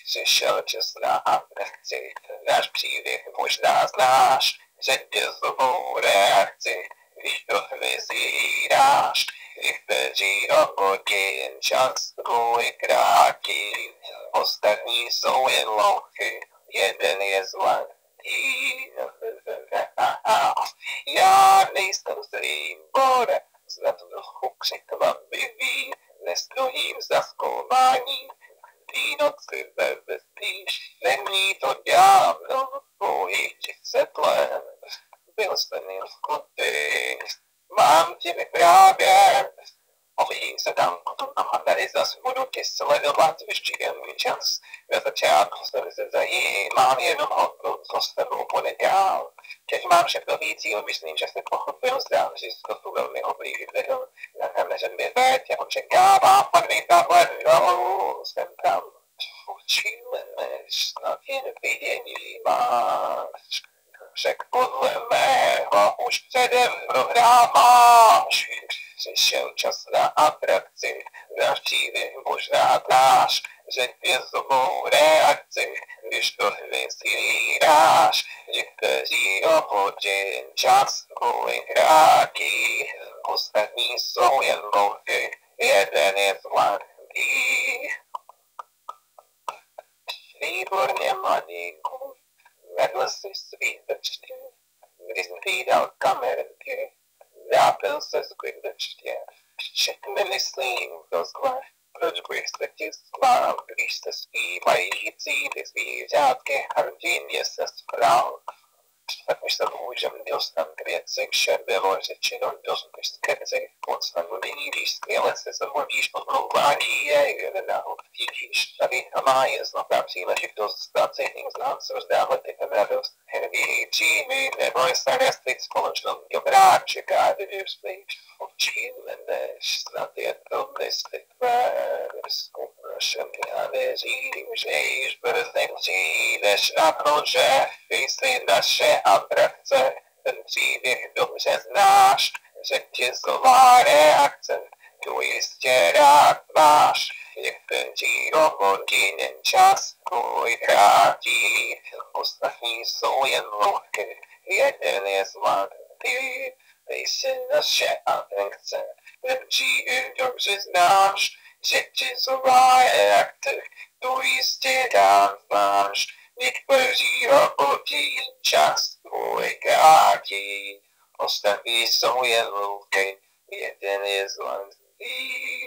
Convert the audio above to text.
Přišel čas na akci, náš příběh možná znáš, řetězovou reakci, když do hvězdy dáš, i vteří hodin, čas tvůj krátký, ostatní jsou jen louchy, jeden je zlatý. Já nejsem zlý bore, snad trochu překvapivý, nestojím za zkoumání, ty noci nebezpíš, není to dávno, tvojich 30 let, byl jsem jen skutý, mám ti vyprávět, ovím se tam potom a tady zas budu tě sledovat, vyštíjem mi čas, na začátku se zajímám jenom o to, co s tebou bude dál. Teď mám všechno víc cíl, myslím, že jste pochopil, zdám, že jsi to velmi oblíbil, na kameře mi veď, já očekávám, pak takhle dolů, jsem tam, učíleš, snad jen vidění máš, však podle mého už předem prohráváš, přišel čas na atrakci, náš příběh možná znáš, řetězovou reakci, když do hvězdy dáš, někteří hodin, čas tvůj krátký, ostatní jsou jen louchy, jeden je zlatý. Výborně, mladíku, vedl si svítečně, když jsem vydal kamerky, zápil se zbytečně, všechny myslím do zle, proč bych se ti zklám, když se zpívající ty zvířátky hrdině se spral. Tak už se můžem dostat k věci, vše bylo řečeno dost než skeci, podstatný, když skvěle se zamluvíš o mluvání, je jedna obtížíš, tady a má je zlatá příležitost stát se jedním z nás, rozdávat ty radost, herní příjmy, neboj se restit společnost dobrá, čeká, když spíš očíme, než snad je to mysli tvé, zkoušem já věřím, že již brzy přijdeš na to, že jsi naše atrakce, ten příběh dobře znáš, řetězová reakce, tu jistě rád máš, někteří hodin čas tvůj krátí, ostatní jsou jen louchy, jeden je zlatý, jsi naše atrakce, ten příběh dobře znáš, řetězová reakce, tu jistě rád máš, někteří hodin čas tvůj krátí, ostatní jsou jen louky, jeden je zlatý.